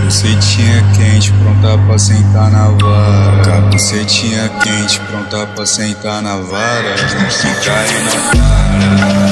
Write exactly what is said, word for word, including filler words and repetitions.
Cabucetinha quente, pronta pra sentar na vara. Cabucetinha quente, pronta pra sentar na vara. Fica aí na cara.